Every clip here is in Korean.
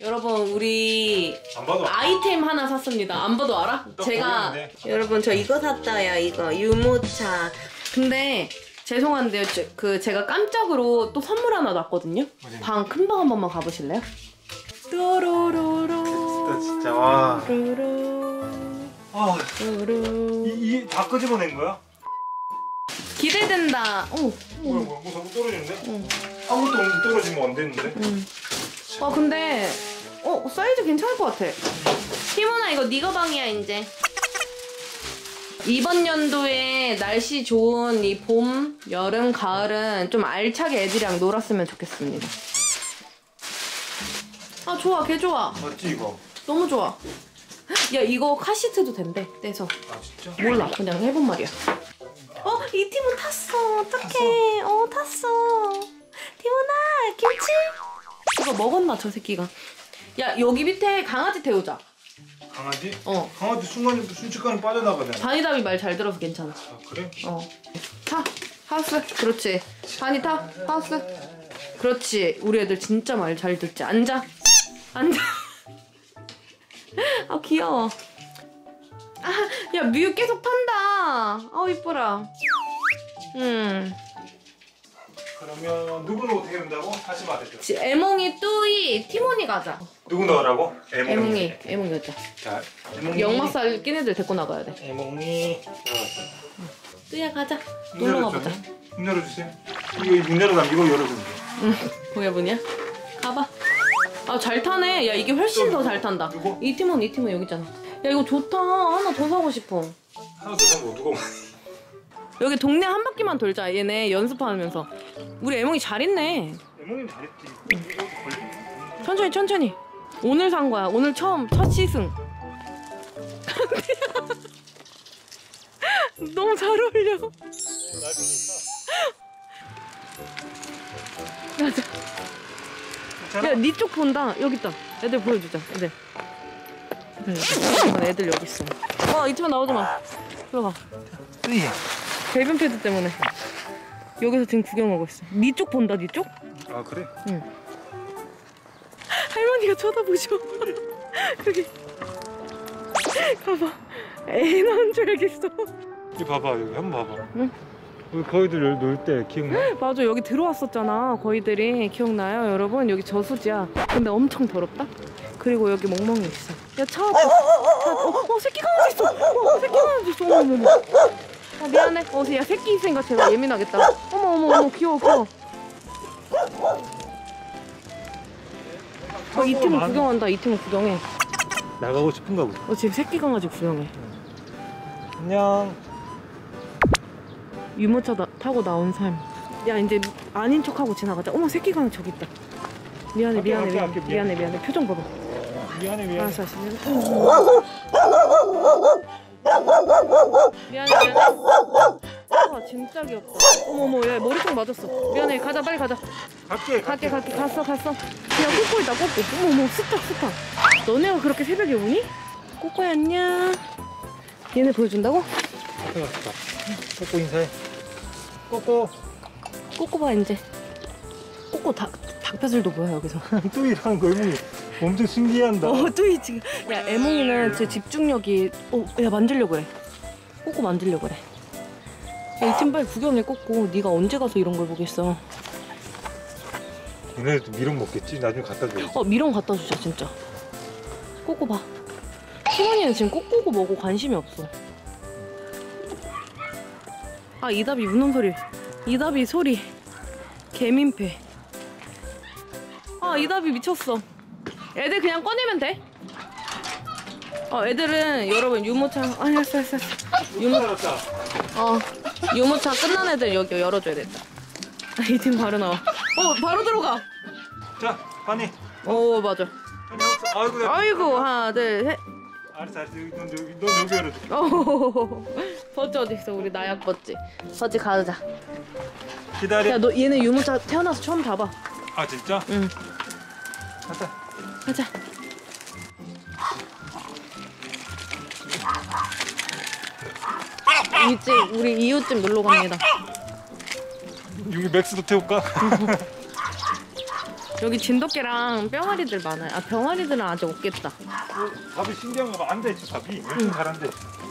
여러분 우리 아이템 하나 샀습니다. 안 봐도 알아? 제가 모르겠네. 여러분 저 이거 샀어요. 이거 유모차. 근데 죄송한데요. 제가 깜짝으로 또 선물 하나 놨거든요. 방 큰 방 한 번만 가보실래요? 또로로로. 진짜 와. 로로. 아, 이 다 끄집어낸 거야? 기대된다. 뭐야 뭐 자꾸 떨어지는데? 아무것도 없는데 떨어지면 안 되는데? 근데 사이즈 괜찮을 것 같아. 티모나 이거 네 가방이야 이제. 이번 연도에 날씨 좋은 이 봄, 여름, 가을은 좀 알차게 애들이랑 놀았으면 좋겠습니다. 아 좋아, 개 좋아. 맞지 이거? 너무 좋아. 야 이거 카시트도 된대, 떼서. 아 진짜? 몰라, 그냥 해본 말이야. 이 팀은 탔어. 어떡해. 탔어. 티모나 김치? 이거 먹었나 저 새끼가. 야 여기 밑에 강아지 태우자. 강아지? 강아지 순식간에 빠져나가잖아. 바니담이 말 잘 들어서 괜찮아. 아 그래? 타. 하우스. 그렇지. 바니 타. 하우스. 그렇지. 우리 애들 진짜 말 잘 듣지. 앉아. 앉아. 아 귀여워. 야 뮤 계속 탄다. 이뻐라. 그러면 누구는 어떻게 된다고? 다시 말해줘. 애몽이, 뚜이, 티모니 가자. 누구 나가라고? 애몽이 가자. 자, 애몽이. 역마살 낀 애들 데리고 나가야 돼. 애몽이. 뚜이야 가자. 놀러 가보자. 문 열어주세요. 이거 문 열어놔. 이거 열어주면 돼. 거기 뭐냐? 가봐. 잘 타네. 야 이게 훨씬 더 잘 탄다. 누구? 이 팀은 여기 있잖아. 야 이거 좋다. 하나 더 사고 싶어. 하나 더 사면 누가 여기 동네 한 바퀴만 돌자. 얘네 연습하면서. 우리 애몽이 잘했네. 애몽이 잘했지. 천천히. 오늘 산 거야. 오늘 첫 시승. 너무 잘 어울려. 가자. 야, 니 쪽 본다. 여기 있다. 애들 보여주자. 애들 여기 있어. 이쯤만 나오지 마. 들어가. 배변 패드 때문에. 여기서 지금 구경하고 있어. 니 쪽 본다, 니 쪽? 아, 그래? 응. 할머니가 쳐다보셔. 여기. 가봐. 애 낳은 줄 알겠어. 여기 봐봐, 여기 한번 봐봐. 응? 우리 거위들 놀 때 기억나? 맞아, 여기 들어왔었잖아. 거위들이. 기억나요, 여러분? 여기 저수지야. 근데 엄청 더럽다. 그리고 여기 멍멍이 있어. 야, 차. 새끼 강아지 있어. 새끼 강아지 있어. 어머머머. 미안해. 야, 새끼 있으니까 제가 예민하겠다. 어머, 귀여워. 이 팀은 구경한다. 이 팀은 구경해. 나가고 싶은가 보다. 지금 새끼 강아지 구경해. 안녕. 유모차 타고 나온 삶. 야, 이제 아닌 척하고 지나가자. 어머, 새끼 강아지 저기 있다. 미안해. 표정 봐봐. 미안해. 알았어. 미안해. 진짜 귀엽다. 어머, 야, 머리통 맞았어. 미안해. 가자, 빨리 가자. 갈게. 갔어. 그냥 꼬꼬 있다, 꼬꼬. 어머, 스타. 너네가 그렇게 새벽에 오니? 꼬꼬야, 안녕. 얘네 보여준다고? 꼬꼬 인사해. 꼬꼬 봐, 이제. 꼬꼬 닭뼈질도 보여, 여기서. 뚜이라는 거 애몽이 엄청 신기한다. 뚜이 지금. 야, 애몽이는 제 집중력이. 야, 만지려고 그래. 꼬꼬 만지려고 그래. 야, 이 팀 빨리 구경해, 꼬꼬. 네가 언제 가서 이런 걸 보겠어. 얘네들도 미럼 먹겠지? 나중에 갖다 줘. 미럼 갖다 주자, 진짜. 꼬꼬 봐. 시원이는 지금 꼬꼬고 뭐고 관심이 없어. 이답이 우는 소리. 이답이 소리. 개민폐. 이답이 미쳤어. 애들 그냥 꺼내면 돼. 애들은 여러분 유모차. 알았어. 유모차 끝난 애들 여기 열어줘야 된다. 이 팀 바로 나와. 바로 들어가. 자, 바니. 맞아. 아이고, 하나, 둘, 셋. 알았어. 넌 여기 열어줘. 버찌 어디 있어? 우리 나약 버찌. 버찌 가자. 기다려. 야, 너 얘네 유모차 태어나서 처음 타봐. 아, 진짜? 응. 가자. 이집 우리 이웃집 놀러 갑니다. 여기 맥스도 태울까? 여기 진돗개랑 뿅아리들 많아요. 아, 병아리들은 아직 없겠다. 밥이 신기한 거 안 돼, 밥이. 엄청 잘한대.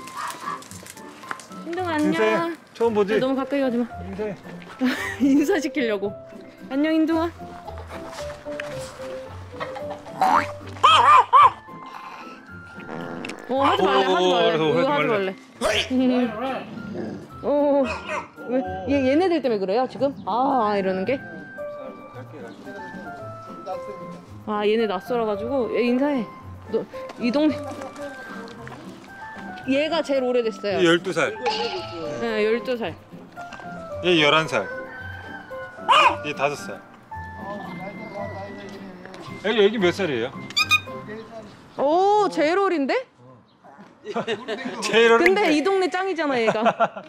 신동아 인사해. 안녕. 처음 보지? 야, 너무 가까이 가지 마. 인사해. 인사시키려고. 안녕 인동아. 하지 말래, 하지 말래. 이거 하지 말래. 왜? 얘네들 때문에 그래요 지금? 이러는 게? 얘네 낯설어가지고 얘 인사해. 너 이 동네 얘가 제일 오래됐어요. 12살. 네, 12살. 얘 11살. 얘 5살. 애기 몇 살이에요? 오, 제일 어린데? 제일 어린데. 근데 이 동네 짱이잖아 얘가.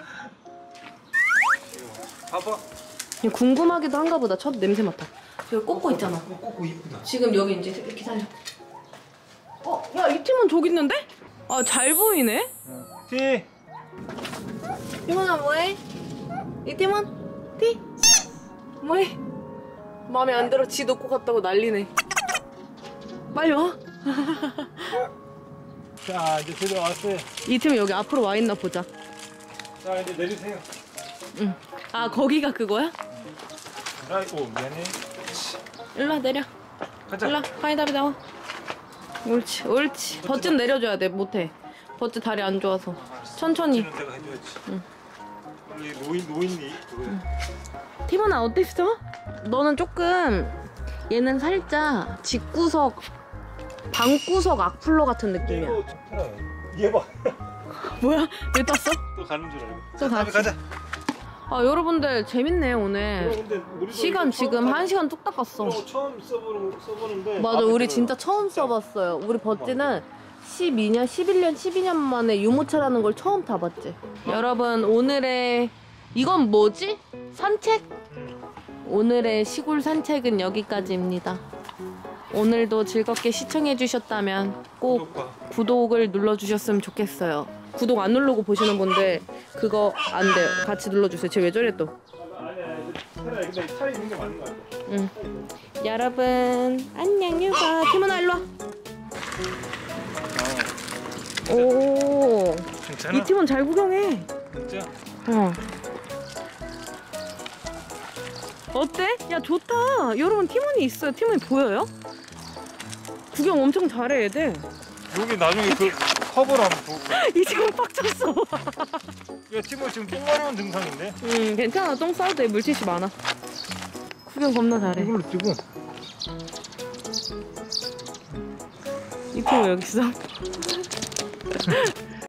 봐봐. 궁금하기도 한가 보다. 첫 냄새 맡아. 저기 꼬꼬 있잖아. 꼬꼬 이쁘다. 지금 여기 이제 기다려. 야, 이 팀은 저기 있는데? 잘 보이네? 티. 팀원아 뭐해? 이 팀원? 티? 뭐해? 마음에 안 들어. 지 놓고 갔다고 난리네. 빨리 와. 자, 이제 제대로 왔어요. 이 팀은 여기 앞으로 와 있나 보자. 자, 이제 내리세요. 응. 거기가 그거야? 아이고, 미안해. 일로 와, 내려. 가자. 일로 와, 파이답이 나와. 옳지, 옳지. 버튼 내려줘야 돼. 못해. 버튼 다리 안 좋아서. 천천히. 내가 해줘야지. 응. 원래 노인이 그거야. 티모나 어땠어? 너는 조금 얘는 살짝 집구석 방구석 악플러 같은 느낌이야. 이거 얘 봐. 뭐야? 왜 떴어? 또 가는 줄 알고. 또 자, 가지. 가자. 여러분들 재밌네 오늘. 근데 우리도 시간 이거 지금 처음 1시간 뚝딱 갔어. 처음 써보는데. 맞아, 우리 진짜 처음 써봤어요. 우리 버찌는 12년, 11년, 12년 만에 유모차라는 걸 처음 타봤지. 여러분 오늘의 이건 뭐지? 산책? 오늘의 시골 산책은 여기까지입니다. 오늘도 즐겁게 시청해주셨다면 꼭 구독을 눌러주셨으면 좋겠어요. 구독 안 누르고 보시는 분들 그거 안 돼요. 같이 눌러주세요. 쟤 왜 저래 또? 근데 차이 있는 게 맞는 거 같아. 응. 여러분 안녕 유바. 티모나 일로 와. 오, 괜찮아? 이 팀은 잘 구경해. 진짜? 어때? 야 좋다. 여러분 팀원이 있어요. 팀원이 보여요? 구경 엄청 잘해 애들. 여기 나중에 그 커버를 한번 볼까? 이 친구 빡쳤어. 야, 티모 지금 똥 마려운 증상인데? 괜찮아. 똥 싸도 돼. 물티슈 많아. 구경 겁나 잘해. 이걸로 뛰고. 이 팀은 여기 있어.